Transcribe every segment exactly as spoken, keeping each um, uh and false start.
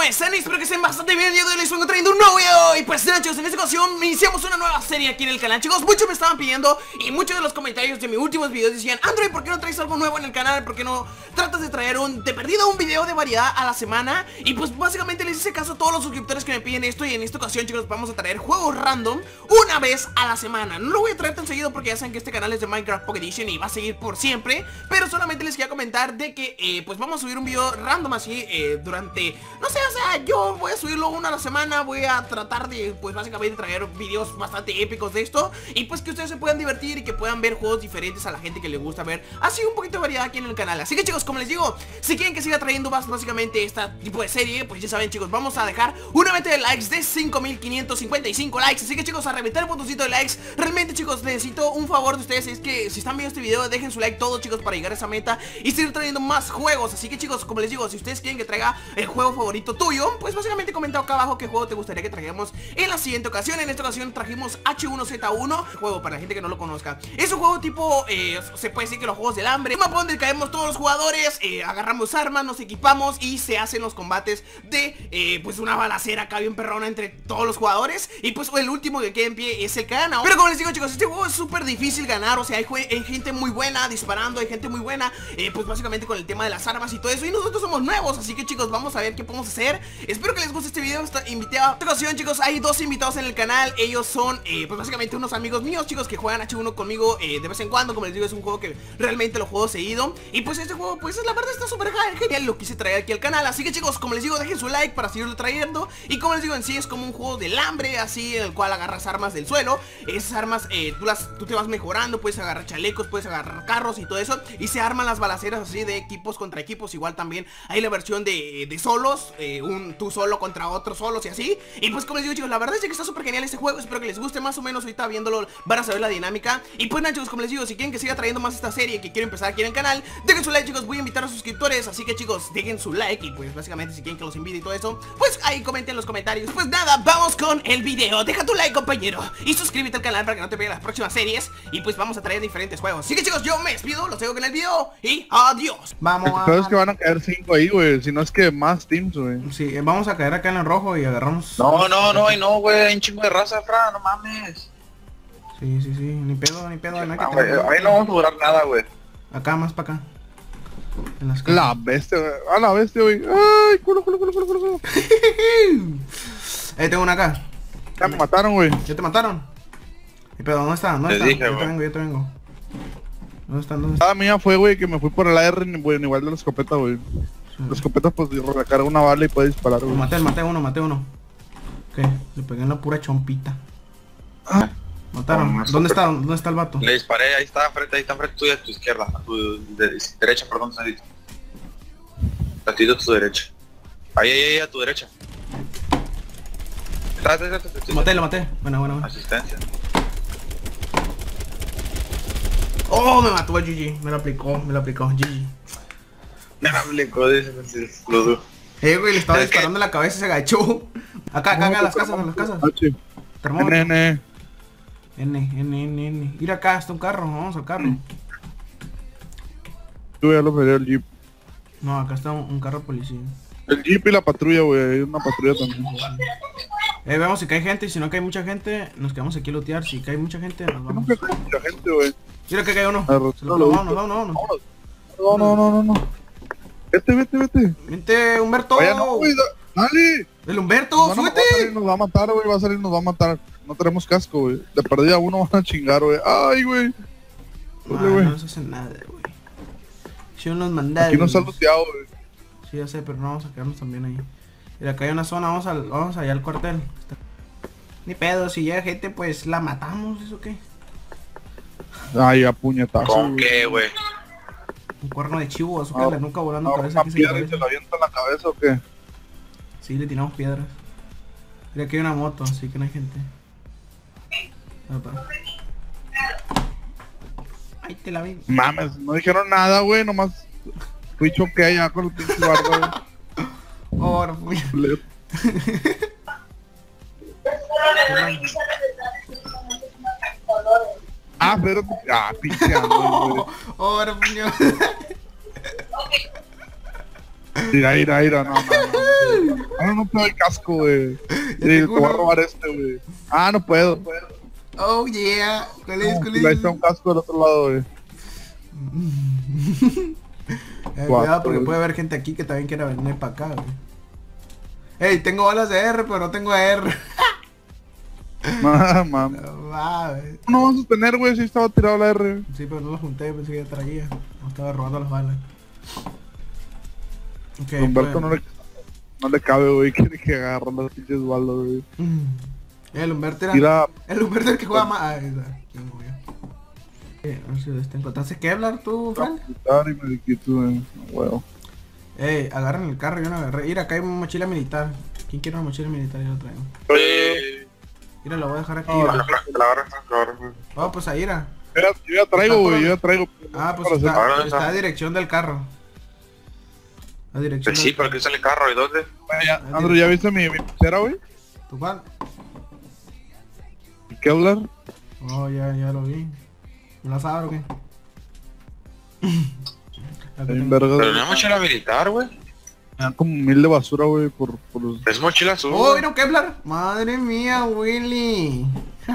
están? Espero que estén bastante bien. Yo les vengo trayendo un nuevo video. Y pues nada, chicos, en esta ocasión iniciamos una nueva serie aquí en el canal. Chicos, muchos me estaban pidiendo y muchos de los comentarios de mis últimos videos decían: Android, ¿por qué no traes algo nuevo en el canal? ¿Por qué no tratas de traer un, de perdido, un video de variedad a la semana? Y pues básicamente les hice caso a todos los suscriptores que me piden esto. Y en esta ocasión, chicos, vamos a traer juegos random una vez a la semana. No lo voy a traer tan seguido porque ya saben que este canal es de Minecraft Pocket Edition y va a seguir por siempre. Pero solamente les quería comentar de que eh, pues vamos a subir un video random así eh, durante, no sé, o sea, yo voy a subirlo una a la semana. Voy a tratar de, pues básicamente traer videos bastante épicos de esto. Y pues que ustedes se puedan divertir y que puedan ver juegos diferentes a la gente que le gusta ver así un poquito de variedad aquí en el canal. Así que chicos, como les digo, si quieren que siga trayendo más básicamente este tipo de serie, pues ya saben chicos, vamos a dejar una meta de likes de cinco mil quinientos cincuenta y cinco likes. Así que chicos, a reventar el botoncito de likes. Realmente chicos, necesito un favor de ustedes. Es que si están viendo este video, dejen su like todos chicos para llegar a esa meta y seguir trayendo más juegos. Así que chicos, como les digo, si ustedes quieren que traiga el juego favorito tuyo, pues básicamente comenta acá abajo qué juego te gustaría que traigamos en la siguiente ocasión. En esta ocasión trajimos H uno Z uno, juego para la gente que no lo conozca. Es un juego tipo, eh, se puede decir que los juegos del hambre, un mapa donde caemos todos los jugadores, eh, agarramos armas, nos equipamos y se hacen los combates de, eh, pues una balacera acá bien perrona entre todos los jugadores. Y pues el último que quede en pie es el que gana. Pero como les digo chicos, este juego es súper difícil ganar. O sea, hay, hay gente muy buena disparando, hay gente muy buena, eh, pues básicamente con el tema de las armas y todo eso. Y nosotros somos nuevos, así que chicos, vamos a ver qué podemos hacer. Espero que les guste este video. Esta, invité a esta ocasión chicos, hay dos invitados en el canal. Ellos son, eh, pues básicamente unos amigos míos chicos, que juegan H uno conmigo eh, de vez en cuando. Como les digo, es un juego que realmente lo juego seguido. Y pues este juego, pues la verdad está súper genial. Lo quise traer aquí al canal. Así que chicos, como les digo, dejen su like para seguirlo trayendo. Y como les digo, en sí es como un juego del hambre, así en el cual agarras armas del suelo. Esas armas, eh, tú, las, tú te vas mejorando. Puedes agarrar chalecos, puedes agarrar carros y todo eso. Y se arman las balaceras así de equipos contra equipos. Igual también hay la versión de, de solos, eh, un tú solo contra otros solos y así. Y pues como les digo chicos, la verdad es que está súper genial este juego. Espero que les guste más o menos. Ahorita viéndolo van a saber la dinámica. Y pues nada chicos, como les digo, si quieren que siga trayendo más esta serie, que quiero empezar aquí en el canal, dejen su like chicos. Voy a invitar a suscriptores, así que chicos, dejen su like. Y pues básicamente si quieren que los invite y todo eso, pues ahí comenten en los comentarios. Pues nada, vamos con el video. Deja tu like compañero y suscríbete al canal para que no te pierdas las próximas series. Y pues vamos a traer diferentes juegos. Así que chicos, yo me despido, los dejo con el video y adiós. Vamos a... Pero es que van a caer cinco ahí, güey. Si no es que más teams, güey. Sí, vamos a caer acá en el rojo y agarramos... No, no, no, y no, güey, hay un chingo de raza, Fran, no mames. Sí, sí, sí, ni pedo, ni pedo. Ah, güey, ahí no vamos a durar nada, güey. Acá, más para acá. En las La bestia, güey. A la bestia, güey. Ay, culo, culo, culo, culo, culo. Ahí tengo una acá. Ya me mataron, güey. ¿Ya te mataron? ¿Y pero dónde está? ¿Dónde Te está? dije, yo güey. te vengo, yo te vengo. ¿Dónde están? ¿Dónde están? La mía fue, güey, que me fui por el A R, güey, igual de la escopeta, güey. La escopeta, pues, recarga una bala y puede disparar, güey. Maté, maté uno, maté uno. ¿Qué? Le pegué en la pura chompita. Ah, Mataron. No, ¿Dónde super- está? ¿Dónde está el vato? Le disparé, ahí está, enfrente, ahí está enfrente tuya, a tu izquierda, a tu de- derecha, perdón, Sandito. A ti a tu derecha. Ahí, ahí, ahí, a tu derecha. Está, está, está, está, está. Lo maté, lo maté. Buena, buena, buena. Asistencia. Oh, me mató el G G. Me lo aplicó, me lo aplicó. G G. Me aplicó, dice, lo dudo. Eh, güey, le estaba Es que- disparando en la cabeza y se agachó. Acá, acá, acá, las casas, en las casas. H. Termómetro. N, N. N, N, N, N. Mira acá, está un carro, vamos al carro. Yo ya lo veré el jeep. No, acá está un, un carro policía. El jeep y la patrulla, güey. Hay una patrulla también. Eh, vemos si cae gente y si no cae mucha gente, nos quedamos aquí a lootear. Si cae mucha gente, nos No vamos. que hay mucha gente, güey. Mira que cae uno. Arro- Se lo clavamos, no, no, no. No, no, no, no, no. Vete, vete, vete. Vente, Humberto. Vaya, no, güey. da- Dale. El Humberto, No, no, va a súbete. salir, nos va a matar, güey. Va a salir, nos va a matar. No tenemos casco, güey. De perdida uno van a chingar, güey. Ay, güey. No, Dale, güey. no se hace nada, güey. Si unos mandados. Aquí no está luteado, güey. Sí, ya sé, pero no vamos a quedarnos también ahí. Mira, acá hay una zona, vamos, al, vamos allá al cuartel. Está- Ni pedo, si llega gente, pues la matamos, ¿eso qué? Ay, a puñetazo. ¿Con güey. qué, güey? Un cuerno de chivo, azúcar, No, la nuca volando Ahora cabeza una aquí sin piedra y se cabeza. la avienta en la cabeza, ¿o qué? Sí, le tiramos piedras. Mira, aquí hay una moto, así que no hay gente. Opa. Ahí te la vi. Mames, no dijeron nada, güey. Nomás fui choque allá con el pinche barco, güey. Oh, no fui. Le- Ah, pero... Ah, pinche ando, güey. Oh, no fui. Mira, mira, mira, no, no, no. Ah, no, no puedo el casco, güey. Sí, te te voy a juro. robar este, güey. Ah, no puedo. Oh yeah. ¿Cuál es? ¿Cuál Ahí está un es? casco del otro lado, güey. Eh, Cuatro, cuidado porque güey. puede haber gente aquí que también quiera venir para acá, güey. Ey, tengo balas de R, pero no tengo R. Ah, mames. No mames. No vamos a tener, güey, si estaba tirado la R. Sí, pero no lo junté, pensé que ya traía. No estaba robando las balas. Ok, Humberto bueno. no le, no le cabe, güey, quiere que agarre las pinches balas, güey. Mm. El Humberto era... Tira, El Humberto el que juega más... Ah, ahí está. ¿Quién murió? Eh, a ver si te encontraste Kevlar tú, Frank. quitar y me quito, güey. Huevo. Ey, agarren el carro, yo no agarré. Mira, acá hay una mochila militar. ¿Quién quiere una mochila militar? Yo la traigo. Oye, Mira, la voy a dejar aquí. No, la va. agarra, la agarra, la agarra. Vamos, pues a ir a... Yo ya, yo ya traigo, güey, yo ya traigo. Ah, pues Para hacer- está, Ahora está está. a dirección del carro. A dirección Pues sí, del pero aquí sale el carro, ¿y dónde? Güey, ya, Andrew, ¿ya viste mi, mi pulsera, güey? ¿Tu cuál? ¿Mi Kevlar? Oh, ya, ya lo vi. ¿Me la sabes o qué? La que Hay un tengo. verga, Pero güey. no es mochila militar, güey. Me dan como mil de basura, güey, por, por los... Es mochila azul. Oh, güey. mira un Kevlar. Madre mía, Willy.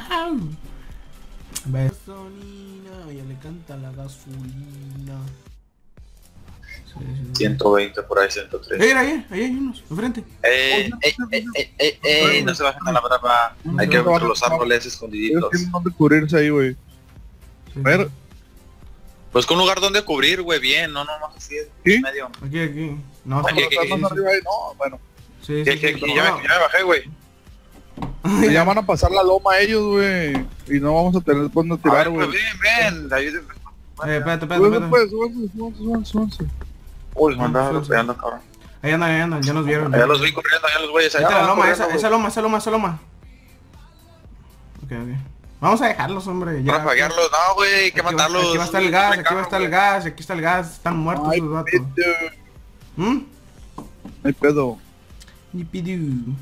Gasolina, ya le canta la gasolina. Sí, sí, sí. ciento veinte por ahí, ciento tres. Eh, mira, ahí, ahí hay unos, enfrente. Eh, eh, eh, eh, eh, eh, no se bajen a la brava. Hay que ver entre los árboles Ellos escondiditos. tienen donde cubrirse ahí, güey. Sí, A ver, Pues con un lugar donde cubrir, güey, bien, no nomás así ¿sí? medio. Aquí, aquí. No, Aquí, sí, aquí, sí, aquí. más sí, arriba ahí, no, bueno. sí, Que, sí, que, sí, que pero ya, no. me, ya me bajé, güey. Y ya van a pasar la loma ellos, güey. Y no vamos a tener dónde A tirar, ver, güey. pues ven, ven, ayúdenme. Eh, espérate, espérate, Súbanse, espérate. pues, súbanse, súbanse, súbanse, súbanse. Uy, me andaba Ah, sí, sí. golpeando, cabrón. Ahí andan, ahí andan, ya nos vieron. Allá los vi corriendo, allá los güeyes. Ahí Allá está la van loma, corriendo, esa, güey. esa loma, esa loma, esa loma. Ok, ok. Vamos a dejarlos, hombre. Para apagarlos, no, güey, hay que Aquí va- matarlos. Aquí va a estar el gas, aquí va a estar el gas, aquí está el gas. Están muertos Ay, esos vatos. pedo. ¿Mm? Ay, pedo. Yipidú.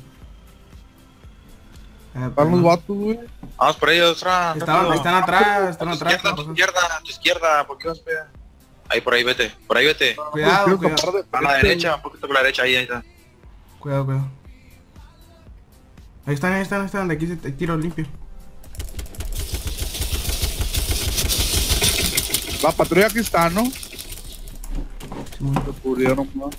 Eh, Están los vatos, güey. Vamos por ellos, Fran. Estaban- rápido. están atrás, están A tu atrás. izquierda, a tu papá. izquierda, a tu izquierda, ¿por qué vas a Ahí, por ahí, vete, por ahí vete. Cuidado, Quiero cuidado. escapar de- A la derecha, un poquito por la derecha, ahí, ahí está. Cuidado, cuidado. Ahí están, ahí están, ahí están. De aquí se te tiro limpio. La patrulla aquí está, ¿no? Simón. Se cubrieron, ¿no?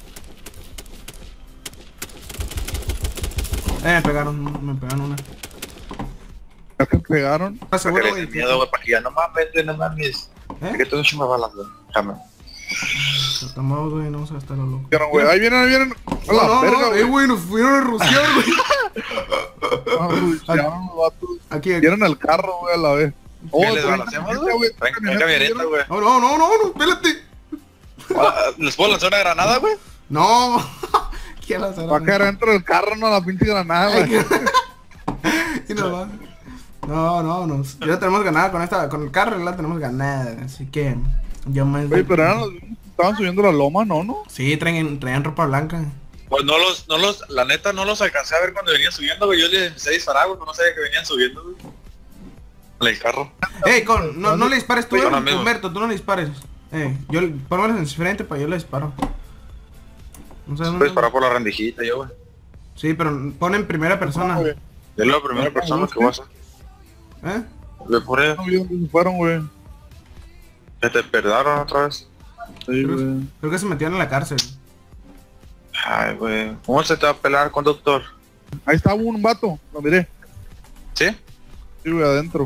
Eh, me pegaron, me pegaron una. Ya que pegaron. ¿Estás Para seguro, que les güey? den miedo, güey, para que ya no mames, güey, no mames. ¿Eh? Que tengo chumba balas, güey. Déjame. Estamos, güey, no vamos a gastar lo loco. Vieron, güey. Ahí vienen, ahí vienen. A la No, no, verga, no, eh, güey. güey, nos fueron a rociar, güey. Ah, ruchearon los vatos. Aquí, aquí. Vieron el carro, güey, a la vez. Oh, ¿Qué les traen balanceamos, camioneta, güey? Traen traen camioneta, güey. No, no, no, no, no, espérate. Ah, ¿Les puedo lanzar una granada, güey? No. ¿Qué la Va a caer dentro del carro, no la pinche granada, güey. Y nos va. No, no, nos. Ya tenemos ganada con esta, con el carro la tenemos ganada, así que yo me. Oye, pero eran los mismos que estaban subiendo la loma, ¿no? ¿No? Sí, traen, traían ropa blanca. Pues no los, no los, la neta no los alcancé a ver cuando venían subiendo, güey. Yo les empecé a disparar, güey, pero no sabía que venían subiendo, güey. En el carro. Ey, con, no, no le dispares tú, Oye, eh, con amigos. Humberto, tú no le dispares. Eh, yo pónmelos en frente para yo le disparo. No sé Voy a dónde. disparar por la rendijita, yo, güey. Sí, pero pon en primera persona. güey. Yo la primera No, persona no, que voy a hacer. ¿Eh? Le por No vi dónde se fueron, güey. que te perdaron otra vez. Sí, Creo, güey. creo que se metieron en la cárcel. Ay, güey. ¿Cómo se te va a pelar, conductor? Ahí estaba un vato, lo miré. ¿Sí? Sí, güey, adentro.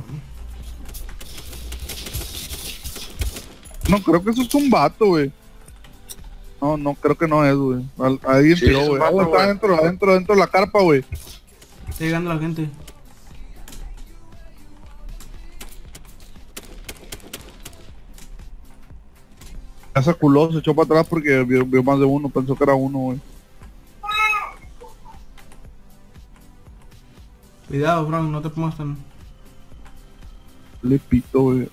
No, creo que eso es un vato, güey. No, no, creo que no es, güey. Al- Alguien Sí, tiró, es un güey. vato, Oh, está güey. adentro, adentro, adentro de la carpa, güey. Está llegando la gente. Ya se culó, se echó para atrás porque vio, vio más de uno, pensó que era uno, güey. Cuidado, Frank, no te pongas tan. Le pito, güey.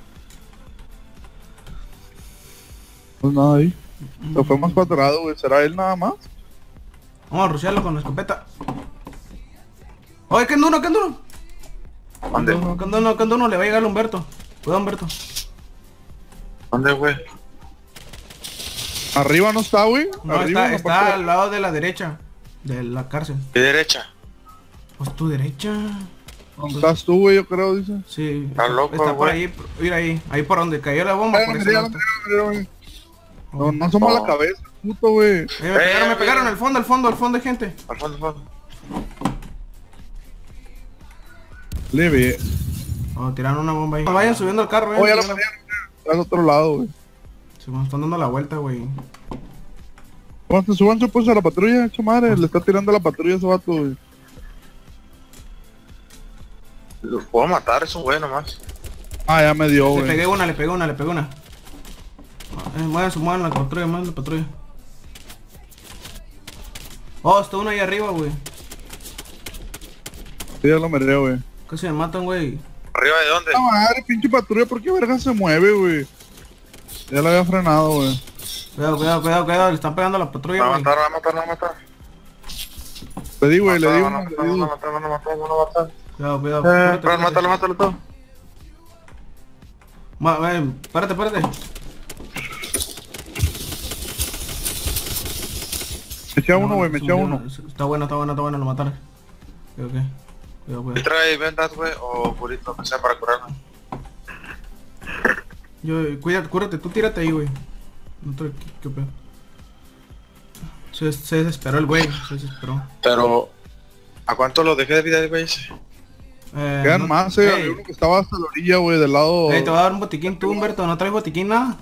No es nada ahí. Se fue más para atrás, güey. ¿Será él nada más? Vamos a rushearlo con la escopeta. Oye, que uno, que uno. ¿Dónde? Que uno, que uno le va a llegar a Humberto. Cuidado, Humberto. ¿Dónde, güey? Arriba no está, güey. No, Arriba, está, en la está parte de- al lado de la derecha. De la cárcel. ¿Qué derecha? Pues tu derecha. ¿Dónde estás tú, güey? Yo creo, dice. Sí. Está loco, Está por güey. ahí. Mira ahí. Ahí por donde cayó la bomba. Ay, Por la ese miré, la lado. miré, la miré, güey. No, no somos No. la cabeza, puto, güey. Eh, me pegaron, me Eh, pegaron mira. al fondo, al fondo, al fondo hay gente. Al fondo, al fondo. Leve. Oh, tiraron una bomba ahí. Vayan subiendo al carro, eh. Oh, ya la miré, al otro lado, güey. Se me están dando la vuelta, güey. Cuando se suban, pues a la patrulla, hecho madre. Le está tirando a la patrulla a ese vato, güey. Los puedo matar, es un güey nomás. Ah, ya me dio, Le güey. pegué una, le pegué una, le pegué una. Eh, muevan, se muevan la patrulla, muevan la patrulla. Oh, está uno ahí arriba, güey. Sí, ya lo miré, güey. Casi me matan, güey. ¿Arriba de dónde? La madre, pinche patrulla, ¿por qué verga se mueve, güey? Ya la había frenado, güey. Cuidado, cuidado, cuidado, cuidado. Le están pegando a la Me patrulla, va a güey. matar, me va a matar, me va a matar. Le di, güey, le di Me uno, van a le matar, di me van a uno. matar, me van a matar, me van a matar. Cuidado, cuidado. Eh, Cúrate, pero cúrate. mátalo, mátalo todo. Ma, eh, espérate, espérate. Me eché a uno, güey, me eché a uno. Está bueno, está bueno, está bueno, lo mataron. Ok, ok. Cuidado, ¿Y cuidado. trae vendas, güey? O purito, lo que sea para curarme. Yo, cuídate, cúrate, tú tírate ahí, güey. No te, ¿qué, qué pedo? Se, se desesperó el güey, se desesperó. Pero, ¿a cuánto lo dejé de vida, güey? Eh, Quedan no- más, eh. Ey, Había uno que estaba hasta la orilla, güey, del lado. ey, te voy a dar un botiquín tú, Humberto. ¿No traes botiquín nada?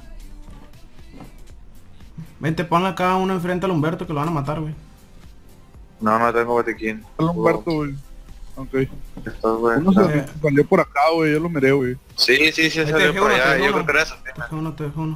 Vente, ponle acá uno enfrente al Humberto que lo van a matar, güey. No, no tengo botiquín. Al Humberto, güey. Ok. Esto, güey. Uno se Eh. salió por acá, güey, yo lo miré, güey. Sí, sí, sí, Ahí te salió dejé por uno, te allá. dejé Yo uno. creo que era eso. Te dejo uno, te dejo uno.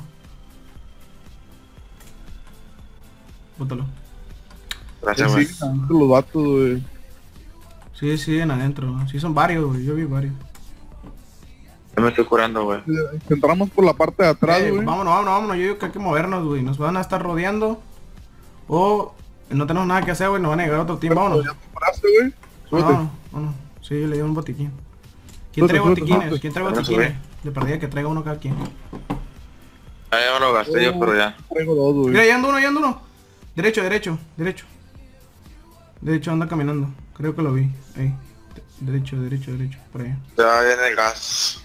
Bótalo. Gracias, Sí, güey. sí, adentro los vatos, güey. Sí, sí, en adentro. Sí, son varios, güey. Yo vi varios. Yo me estoy curando, güey. Entramos por la parte de atrás, Ey, güey. vámonos, vámonos, vámonos. Yo digo que hay que movernos, güey. Nos van a estar rodeando. O no tenemos nada que hacer, güey. Nos van a llegar otro team. Vámonos. ¿Ya te paraste, güey? Súbete. Vámonos, vámonos. Sí, yo le di un botiquín. ¿Quién Súbete, trae súbete, botiquines? súbete. ¿Quién trae Bueno, botiquines? sube. De perdida que traiga uno cada quien. Ah, ya me lo gasté yo, pero ya. Traigo dos, güey. Mira, ahí anda uno, ahí anda uno. Derecho, derecho, derecho. Derecho, anda caminando. Creo que lo vi. Ahí. De- Derecho, derecho, derecho. Por allá. Ya viene el gas.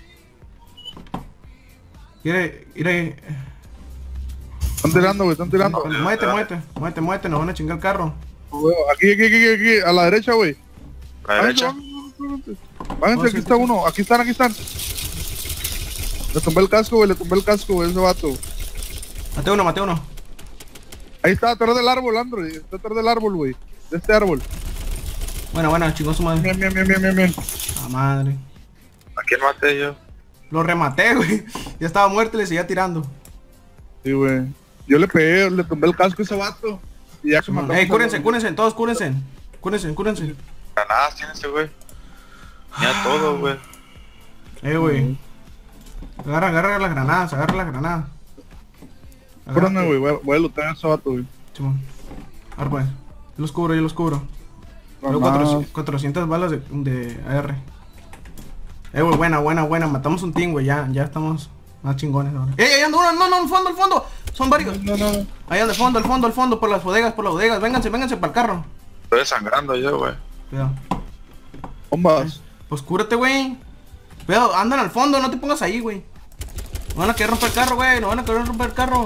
Quiere, quiere. Están tirando, güey, están tirando. Muévete, muévete, muévete, muévete. Nos van a chingar el carro. Güey, Aquí, aquí, aquí, aquí, a la derecha, güey. A la derecha. Váyanse, Oh, váyanse, sí, aquí sí, está sí. uno, aquí están, aquí están. Le tumbé el casco, güey, le tumbé el casco, güey, ese vato. Mate uno, mate uno. Ahí está, atrás del árbol, Android. Está atrás del árbol, güey. De este árbol. Bueno, bueno, chingó su madre. Bien, bien, bien, bien, bien, bien. La madre. ¿A quién maté yo? Lo rematé, güey. Ya estaba muerto y le seguía tirando. Sí, güey. Yo le pegué, le tumbé el casco a ese vato. Y ya se mató. Ey, cúrense, cúrense, todos cúrense. Cúrense, cúrense. Granadas tiene ese güey. Mira todo, güey. Eh, güey. Agarra, agarra las granadas, agarra las granadas. Espérame, güey, voy a- voy a lutar a ese vato, güey. Simón. Ahora pues. Yo los cubro, yo los cubro. Tengo Granadas. cuatrocientas, cuatrocientas balas de, de A R. Eh, güey, buena, buena, buena. Matamos un team, güey. Ya, ya estamos más chingones ahora. ¡Ey, ahí anda uno! No, no, al fondo, al fondo. Son varios. No, no, no. Ahí anda, al fondo, al fondo, al fondo. Por las bodegas, por las bodegas. Vénganse, vénganse para el carro. Estoy desangrando yo, güey. Cuidado. Bombas. Pues cúrate, güey. Cuidado, andan al fondo, no te pongas ahí, güey. No van a querer romper el carro, güey. No van a querer romper el carro.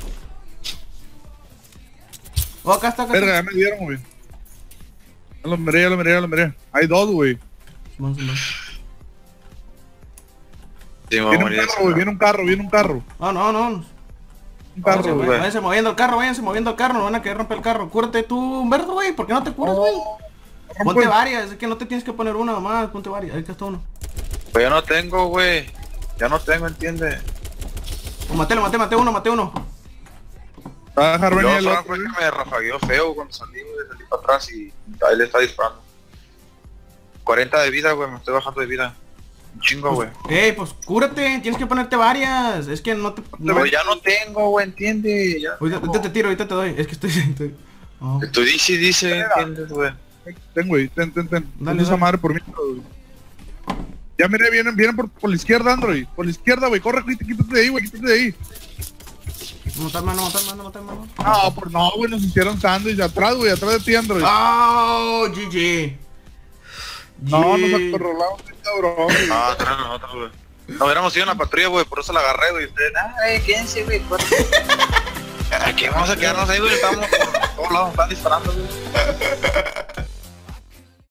Oh, acá está, acá Verga, está. ya me dieron, güey. Ya lo miré, ya lo miré, ya lo miré. Hay dos, güey. Simón, Simón. Sí, me voy a Viene un morir de carro, güey, viene un carro, viene un carro. Ah, no, no. Un Váyanse, carro, güey, güey. váyanse moviendo el carro, váyanse moviendo el carro. No van a querer romper el carro. Cúrate tú, Humberto, güey. ¿Por qué no te curas, güey? Ponte Pues, varias. Es que no te tienes que poner una nomás. Ponte varias. Ahí está uno. Pues ya no tengo, güey. Ya no tengo, ¿entiendes? Oh, maté, maté, maté uno, maté uno. Va a dejar venir Yo el solo otro, fue que güey. me rafagueó feo cuando salí, güey. Salí para atrás y ahí le está disparando. cuarenta de vida, güey. Me estoy bajando de vida. Un chingo, güey. Ey, pues cúrate. Tienes que ponerte varias. Es que no te... No... Pero ya no tengo, güey, ¿entiendes? Ya Ahorita, tengo. ahorita te tiro, ahorita te doy. Es que estoy... estoy- Oh. Tú dice, dice, ¿entiendes, güey? Ten, güey, ten, ten, ten. Dale, Ten esa dale. madre por mí, güey. Ya miré, vienen, vienen por, por la izquierda, Android. Por la izquierda, güey. Corre, quítate, quítate de ahí, güey, quítate de ahí. Matar mano, matar mano, matar mano. No, pues no, güey, nos hicieron sándwich atrás, güey, atrás de ti, Android. Oh, G G. No, nos acorralamos, cabrón, güey. Ah, atrás de nosotros, güey. No hubiéramos ido en la patrulla, güey, por eso la agarré, güey. Ustedes, ay, quédense, güey. Aquí vamos a quedarnos ahí, güey. Estamos por todos lados, están disparando, güey.